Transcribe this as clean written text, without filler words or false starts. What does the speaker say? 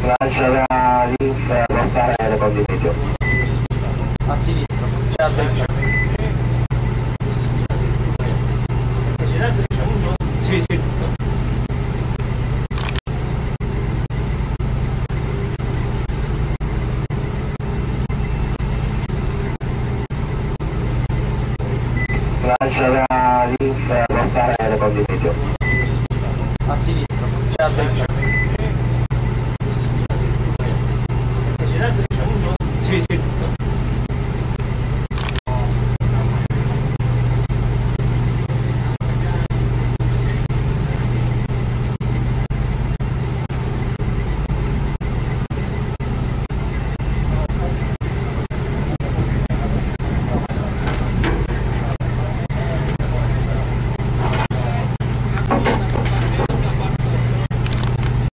Lascia la linfa portare le condivisioni. A sinistra, c'è a destra. Sì, sì. Lascia la linfa portare le condivisioni. A sinistra, c'è a destra.